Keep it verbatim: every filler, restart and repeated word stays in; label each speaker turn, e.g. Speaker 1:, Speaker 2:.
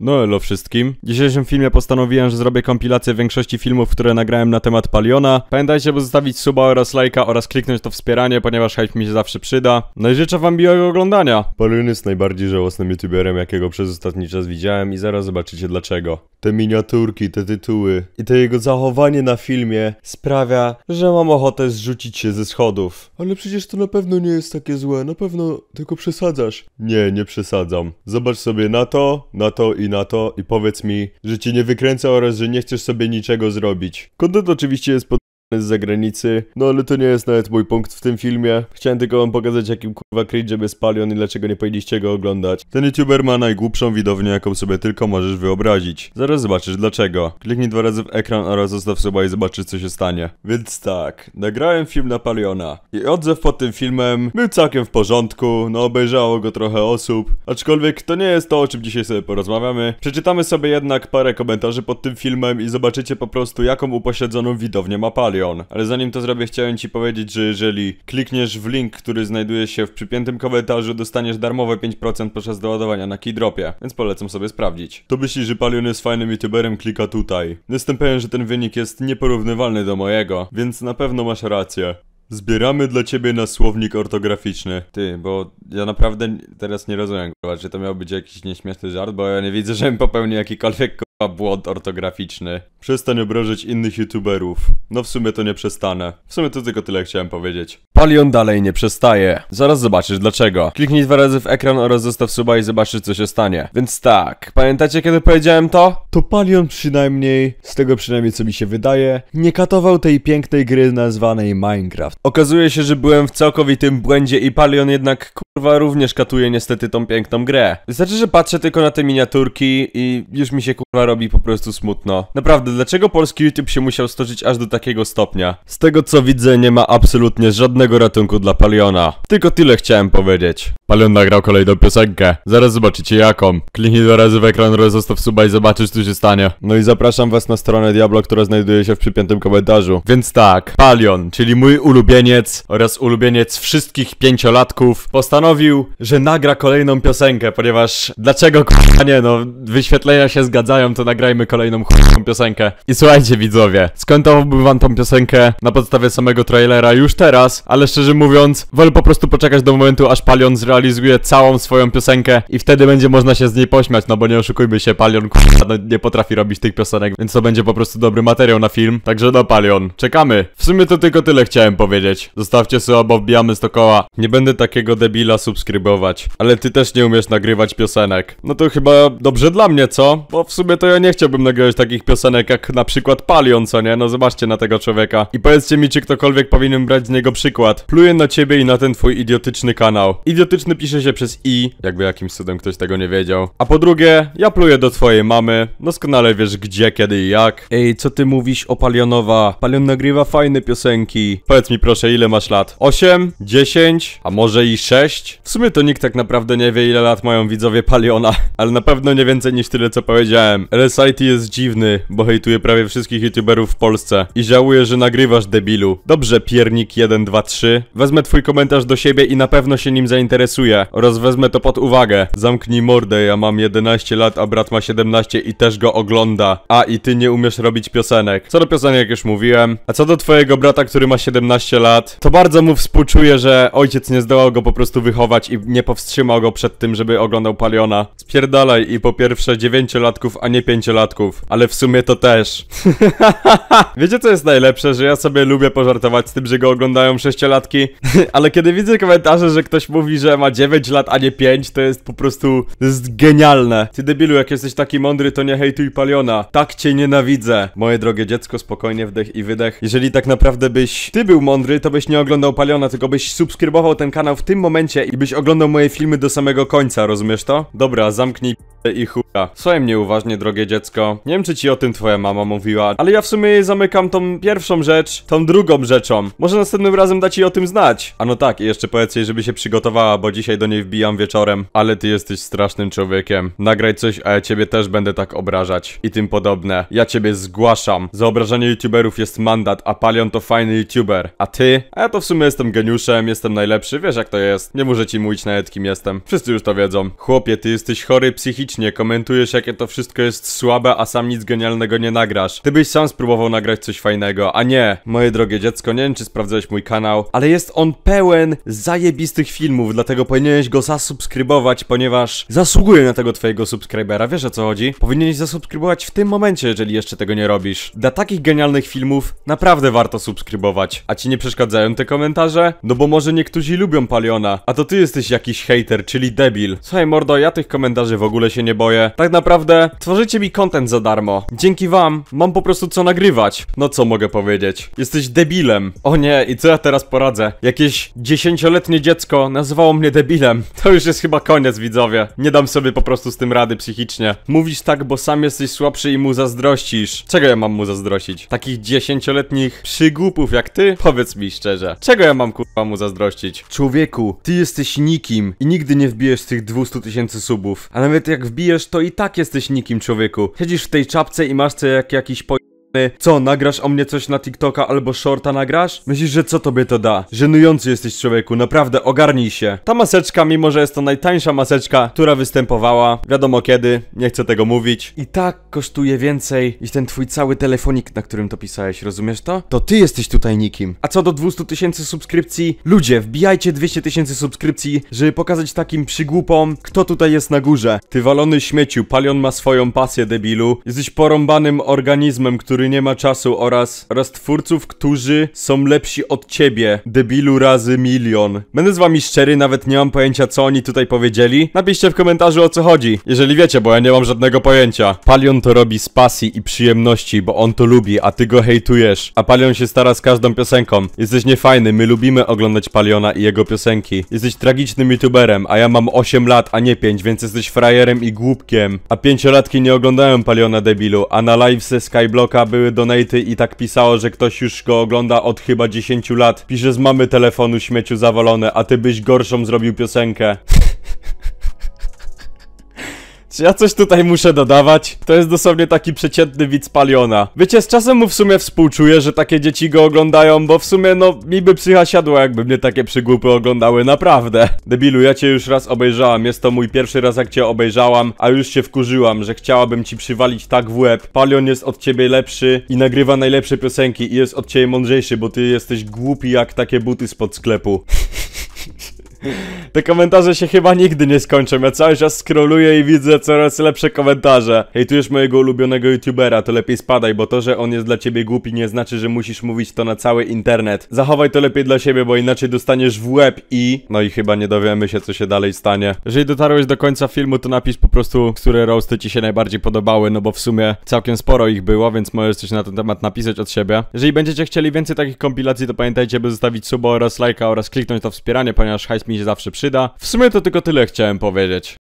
Speaker 1: No elo wszystkim. W dzisiejszym filmie postanowiłem, że zrobię kompilację większości filmów, które nagrałem na temat Paliona. Pamiętajcie, by zostawić suba oraz lajka oraz kliknąć to wspieranie, ponieważ hype mi się zawsze przyda. No i życzę wam miłego oglądania. Palion jest najbardziej żałosnym youtuberem, jakiego przez ostatni czas widziałem i zaraz zobaczycie dlaczego. Te miniaturki, te tytuły i to jego zachowanie na filmie sprawia, że mam ochotę zrzucić się ze schodów. Ale przecież to na pewno nie jest takie złe, na pewno tylko przesadzasz. Nie, nie przesadzam. Zobacz sobie na to, na to i na to i powiedz mi, że cię nie wykręca oraz że nie chcesz sobie niczego zrobić. Content oczywiście jest pod z zagranicy, no ale to nie jest nawet mój punkt w tym filmie. Chciałem tylko wam pokazać, jakim kurwa cringe'em jest Palion i dlaczego nie powinniście go oglądać. Ten youtuber ma najgłupszą widownię, jaką sobie tylko możesz wyobrazić. Zaraz zobaczysz dlaczego. Kliknij dwa razy w ekran oraz zostaw suba i zobaczysz, co się stanie. Więc tak, nagrałem film na Paliona i odzew pod tym filmem był całkiem w porządku, no obejrzało go trochę osób, aczkolwiek to nie jest to, o czym dzisiaj sobie porozmawiamy. Przeczytamy sobie jednak parę komentarzy pod tym filmem i zobaczycie po prostu, jaką upośledzoną widownię ma Palion. Ale zanim to zrobię, chciałem ci powiedzieć, że jeżeli klikniesz w link, który znajduje się w przypiętym komentarzu, dostaniesz darmowe pięć procent podczas doładowania na Keydropie, więc polecam sobie sprawdzić. To myśli, że Palion jest fajnym youtuberem, klika tutaj. Jestem pewien, że ten wynik jest nieporównywalny do mojego, więc na pewno masz rację. Zbieramy dla ciebie na słownik ortograficzny. Ty, bo ja naprawdę teraz nie rozumiem, kurwa, czy to miał być jakiś nieśmieszny żart, bo ja nie widzę, żebym popełnił jakikolwiek kurwa błąd ortograficzny. Przestań obrażać innych youtuberów. No w sumie to nie przestanę. W sumie to tylko tyle chciałem powiedzieć. Palion dalej nie przestaje. Zaraz zobaczysz dlaczego. Kliknij dwa razy w ekran oraz zostaw suba i zobaczysz, co się stanie. Więc tak, pamiętacie kiedy powiedziałem to? To Palion przynajmniej, z tego przynajmniej co mi się wydaje, nie katował tej pięknej gry nazwanej Minecraft. Okazuje się, że byłem w całkowitym błędzie i Palion jednak kurwa również katuje niestety tą piękną grę. Wystarczy, że patrzę tylko na te miniaturki i już mi się kurwa robi po prostu smutno. Naprawdę, dlaczego polski YouTube się musiał stoczyć aż do takiego stopnia? Z tego co widzę, nie ma absolutnie żadnego ratunku dla Paliona. Tylko tyle chciałem powiedzieć. Palion nagrał kolejną piosenkę. Zaraz zobaczycie jaką. Kliknij dwa razy w ekran oraz zostaw suba i zobaczysz, co się stanie. No i zapraszam was na stronę Diablo, która znajduje się w przypiętym komentarzu. Więc tak, Palion, czyli mój ulubieniec oraz ulubieniec wszystkich pięciolatków, postanowił, że nagra kolejną piosenkę, ponieważ dlaczego k***a nie, no wyświetlenia się zgadzają, to nagrajmy kolejną k***ą piosenkę. I słuchajcie widzowie, skomentowałbym wam tą piosenkę na podstawie samego trailera już teraz, ale szczerze mówiąc, wolę po prostu poczekać do momentu, aż Palion zrealizuje całą swoją piosenkę i wtedy będzie można się z niej pośmiać, no bo nie oszukujmy się, Palion k***a no, nie potrafi robić tych piosenek, więc to będzie po prostu dobry materiał na film, także no Palion, czekamy. W sumie to tylko tyle chciałem powiedzieć. Zostawcie suba, bo wbijamy sto koła. Nie będę takiego debila subskrybować. Ale ty też nie umiesz nagrywać piosenek. No to chyba dobrze dla mnie, co? Bo w sumie to ja nie chciałbym nagrywać takich piosenek jak na przykład Palion, co nie? No zobaczcie na tego człowieka. I powiedzcie mi, czy ktokolwiek powinien brać z niego przykład. Pluję na ciebie i na ten twój idiotyczny kanał. Idiotyczny pisze się przez i, jakby jakimś cudem ktoś tego nie wiedział. A po drugie, ja pluję do twojej mamy. Doskonale wiesz gdzie, kiedy i jak. Ej, co ty mówisz o Palionowa? Palion nagrywa fajne piosenki. Powiedz mi proszę, ile masz lat? osiem? dziesięć? A może i sześć? W sumie to nikt tak naprawdę nie wie, ile lat mają widzowie Paliona, ale na pewno nie więcej niż tyle, co powiedziałem. L S I T jest dziwny, bo hejtuje prawie wszystkich youtuberów w Polsce i żałuję, że nagrywasz, debilu. Dobrze, piernik jeden dwa trzy. Wezmę twój komentarz do siebie i na pewno się nim zainteresuję oraz wezmę to pod uwagę. Zamknij mordę, ja mam jedenaście lat, a brat ma siedemnaście i też go ogląda. A i ty nie umiesz robić piosenek. Co do piosenek już mówiłem. A co do twojego brata, który ma siedemnaście lat, to bardzo mu współczuję, że ojciec nie zdołał go po prostu wychować i nie powstrzymał go przed tym, żeby oglądał Paliona. Spierdalaj i po pierwsze dziewięciolatków, a nie pięciolatków. Ale w sumie to też. Wiecie co jest najlepsze? Że ja sobie lubię pożartować z tym, że go oglądają sześciolatki. Ale kiedy widzę komentarze, że ktoś mówi, że ma dziewięć lat, a nie pięć, to jest po prostu... To jest genialne. Ty debilu, jak jesteś taki mądry, to nie hejtuj Paliona. Tak cię nienawidzę. Moje drogie dziecko, spokojnie wdech i wydech. Jeżeli tak naprawdę byś ty był mądry, to byś nie oglądał Paliona, tylko byś subskrybował ten kanał w tym momencie i byś oglądał moje filmy do samego końca, rozumiesz to? Dobra, zamknij p***e i chuja. Słuchaj mnie uważnie, drogie dziecko. Nie wiem, czy ci o tym twoja mama mówiła, ale ja w sumie jej zamykam tą pierwszą rzecz, tą drugą rzeczą. Może następnym razem da ci o tym znać. A no tak, i jeszcze powiedz jej, żeby się przygotowała, bo bo dzisiaj do niej wbijam wieczorem. Ale ty jesteś strasznym człowiekiem. Nagraj coś, a ja ciebie też będę tak obrażać. I tym podobne. Ja ciebie zgłaszam. Za obrażanie youtuberów jest mandat, a Palion to fajny youtuber. A ty? A ja to w sumie jestem geniuszem, jestem najlepszy, wiesz jak to jest. Nie muszę ci mówić nawet kim jestem. Wszyscy już to wiedzą. Chłopie, ty jesteś chory psychicznie, komentujesz jakie to wszystko jest słabe, a sam nic genialnego nie nagrasz. Ty byś sam spróbował nagrać coś fajnego, a nie. Moje drogie dziecko, nie wiem czy sprawdzałeś mój kanał, ale jest on pełen zajebistych filmów, dlatego powinieneś go zasubskrybować, ponieważ zasługuje na tego twojego subskrybera, wiesz o co chodzi? Powinieneś zasubskrybować w tym momencie, jeżeli jeszcze tego nie robisz. Dla takich genialnych filmów naprawdę warto subskrybować. A ci nie przeszkadzają te komentarze? No bo może niektórzy lubią Paliona, a to ty jesteś jakiś hater, czyli debil. Słuchaj mordo, ja tych komentarzy w ogóle się nie boję. Tak naprawdę tworzycie mi content za darmo. Dzięki wam mam po prostu co nagrywać. No co mogę powiedzieć? Jesteś debilem. O nie, i co ja teraz poradzę? Jakieś dziesięcioletnie dziecko nazywało mnie debilem. To już jest chyba koniec, widzowie. Nie dam sobie po prostu z tym rady psychicznie. Mówisz tak, bo sam jesteś słabszy i mu zazdrościsz. Czego ja mam mu zazdrościć? Takich dziesięcioletnich przygłupów jak ty? Powiedz mi szczerze. Czego ja mam kurwa mu zazdrościć? Człowieku, ty jesteś nikim i nigdy nie wbijesz tych dwieście tysięcy subów. A nawet jak wbijesz, to i tak jesteś nikim, człowieku. Siedzisz w tej czapce i masz co jak jakiś po... Co, nagrasz o mnie coś na TikToka albo shorta nagrasz? Myślisz, że co tobie to da? Żenujący jesteś, człowieku, naprawdę ogarnij się. Ta maseczka, mimo że jest to najtańsza maseczka, która występowała, wiadomo kiedy, nie chcę tego mówić, i tak kosztuje więcej niż ten twój cały telefonik, na którym to pisałeś, rozumiesz to? To ty jesteś tutaj nikim. A co do dwieście tysięcy subskrypcji? Ludzie, wbijajcie dwieście tysięcy subskrypcji, żeby pokazać takim przygłupom, kto tutaj jest na górze. Ty walony śmieciu, Palion ma swoją pasję, debilu. Jesteś porąbanym organizmem, który nie ma czasu oraz, oraz twórców, którzy są lepsi od ciebie. Debilu razy milion. Będę z wami szczery, nawet nie mam pojęcia co oni tutaj powiedzieli. Napiszcie w komentarzu o co chodzi, jeżeli wiecie, bo ja nie mam żadnego pojęcia. Palion to robi z pasji i przyjemności, bo on to lubi, a ty go hejtujesz. A Palion się stara z każdą piosenką. Jesteś niefajny, my lubimy oglądać Paliona i jego piosenki. Jesteś tragicznym youtuberem, a ja mam osiem lat, a nie pięć, więc jesteś frajerem i głupkiem. A pięciolatki nie oglądają Paliona, debilu, a na live ze Skyblocka były donaty i tak pisało, że ktoś już go ogląda od chyba dziesięciu lat. Pisze z mamy telefonu, śmieciu zawalone, a ty byś gorszą zrobił piosenkę. Czy ja coś tutaj muszę dodawać? To jest dosłownie taki przeciętny widz Paliona. Wiecie, z czasem mu w sumie współczuję, że takie dzieci go oglądają, bo w sumie no mi by psycha siadła, jakby mnie takie przygłupy oglądały, naprawdę. Debilu, ja cię już raz obejrzałam, jest to mój pierwszy raz jak cię obejrzałam, a już się wkurzyłam, że chciałabym ci przywalić tak w łeb. Palion jest od ciebie lepszy i nagrywa najlepsze piosenki i jest od ciebie mądrzejszy, bo ty jesteś głupi jak takie buty spod sklepu. Te komentarze się chyba nigdy nie skończą, ja cały czas scrolluję i widzę coraz lepsze komentarze. Hejtujesz mojego ulubionego youtubera, to lepiej spadaj, bo to, że on jest dla ciebie głupi nie znaczy, że musisz mówić to na cały internet. Zachowaj to lepiej dla siebie, bo inaczej dostaniesz w łeb i... No i chyba nie dowiemy się, co się dalej stanie. Jeżeli dotarłeś do końca filmu, to napisz po prostu, które roasty ci się najbardziej podobały, no bo w sumie całkiem sporo ich było, więc możesz coś na ten temat napisać od siebie. Jeżeli będziecie chcieli więcej takich kompilacji, to pamiętajcie, by zostawić suba oraz lajka oraz kliknąć to wspieranie, ponieważ hajs mi się zawsze przyda. W sumie to tylko tyle chciałem powiedzieć.